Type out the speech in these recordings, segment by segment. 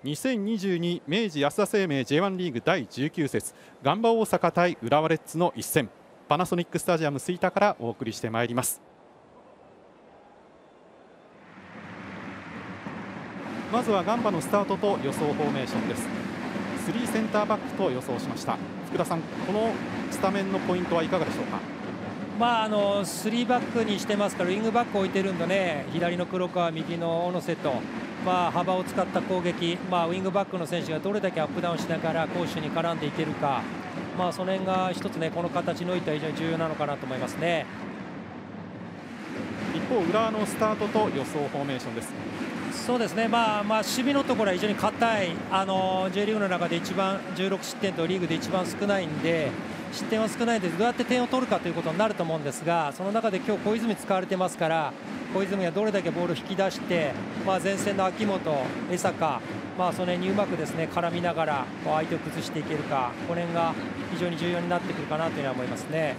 2022明治安田生命 J1 リーグ第19節ガンバ大阪対浦和レッズの一戦、パナソニックスタジアム吹田からお送りしてまいります。まずはガンバのスタートと予想フォーメーションです。3センターバックと予想しました。福田さん、このスタメンのポイントはいかがでしょうか。 3バックにしてますからウイングバックを置いてるんでね、左の黒川、右の小野瀬と、幅を使った攻撃、ウイングバックの選手がどれだけアップダウンしながら攻守に絡んでいけるか、その辺が一つね、この形においては非常に重要なのかなと思いますね。 一方、浦和のスタートと予想フォーメーションです。 そうですね、守備のところは非常に硬い、J リーグの中で一番16失点とリーグで一番少ないんで、失点は少ないのでどうやって点を取るかということになると思うんですが、その中で今日小泉使われてますから、小泉がどれだけボールを引き出して、前線の秋元、江坂、その辺にうまくですね絡みながら相手を崩していけるか、この辺が非常に重要になってくるかなというのは思いますね。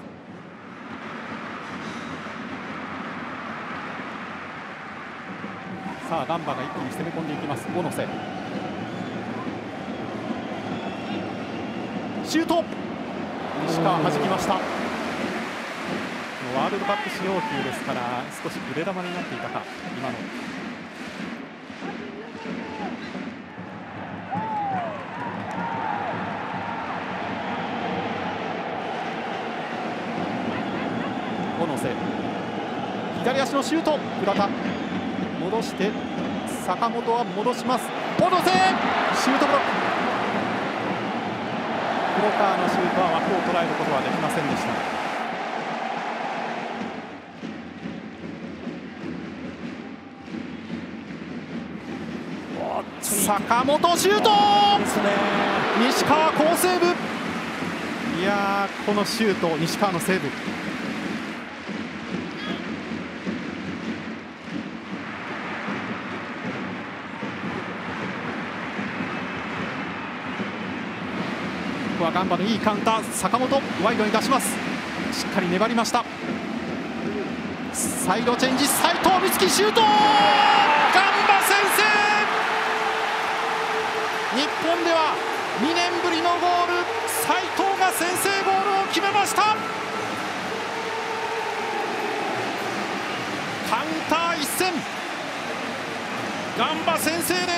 さあガンバが一気に攻め込んでいきます。小野瀬シュート、西川弾きました。ワールドカップ使用球ですから少し腕球になっていたか。今の小野瀬、左足のシュート、倉田戻して坂本は戻します。小野瀬シュートブロック、黒川のシュートは枠を捉えることはできませんでした。坂本シュートですね。西川好セーブ。いやー、このシュート、西川のセーブ。ここはガンバのいいカウンター、坂本ワイドに出します。しっかり粘りました。サイドチェンジ、斉藤美月シュート、ガンバ先制。日本では2年ぶりのゴール、斉藤が先制ゴールを決めました。カウンター一戦、ガンバ先制です。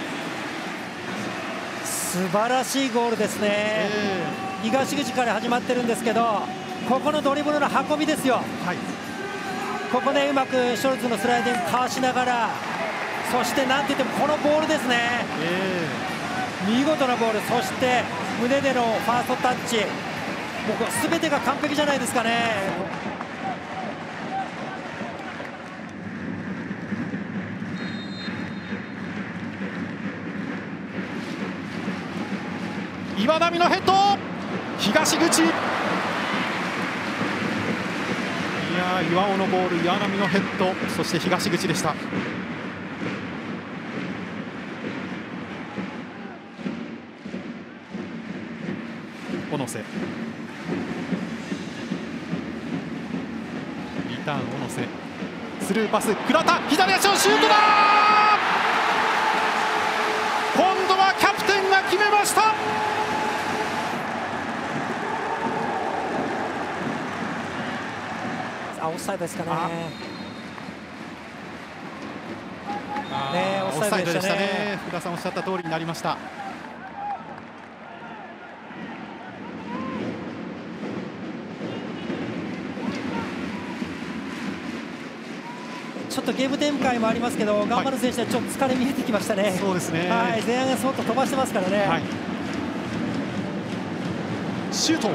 素晴らしいゴールですね。東口から始まってるんですけど、ここのドリブルの運びですよ。ここでうまくショルツのスライディングかわしながら、そしてなんて言ってもこのボールですね。見事なボール、そして胸でのファーストタッチ、もう全てが完璧じゃないですかね。 岩波のヘッド、東口、いや岩尾のボール、岩波のヘッド、そして東口でした。小野瀬、リターン小野瀬、スルーパス、倉田、左足のシュートだ。今度はキャプテンが決めました。 オフサイドですかね。 オフサイドでしたね。福田さんおっしゃった通りになりました。 ちょっとゲーム展開もありますけど、ガンバの選手はちょっと疲れ見えてきましたね。 そうですね。 前半が相当飛ばしてますからね。 シュート、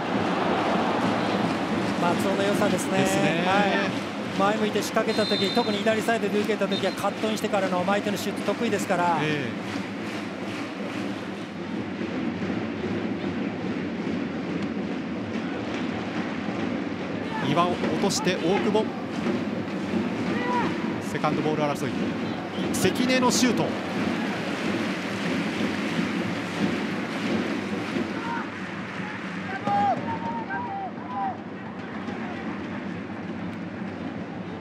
松尾の良さですね。前向いて仕掛けたとき、特に左サイドで受けたときはカットインしてからの相手のシュート得意ですから。 岩を落として大久保、セカンドボール争い、関根のシュート、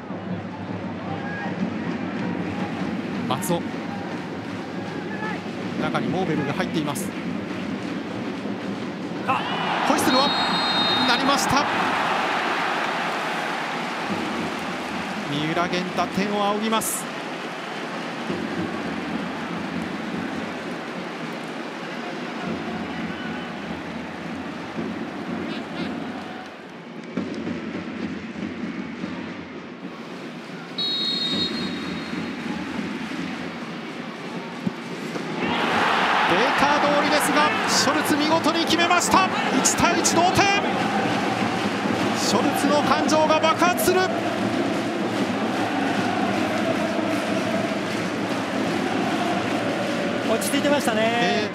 松尾、 中にモーベルが入っています。ホイッスルはなりました。三浦源太、天を仰ぎます。データ通りですが、ショルツ見事に決めました。1対1同点。ショルツの感情が爆発する。 落ち着いてましたね。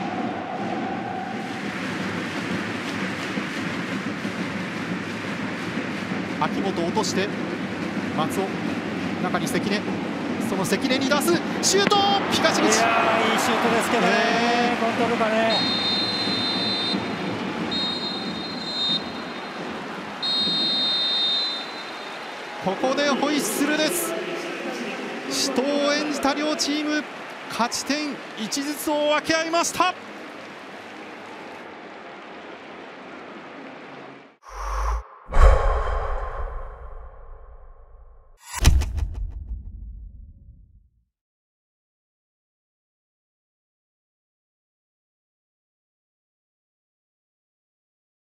秋元落として松尾、中に関根、その関根に出すシュート、東口。 いいシュートですけどね、コントロールがね。 ここでホイッスルです。死闘を演じた両チーム、勝ち点1ずつを分け合いました。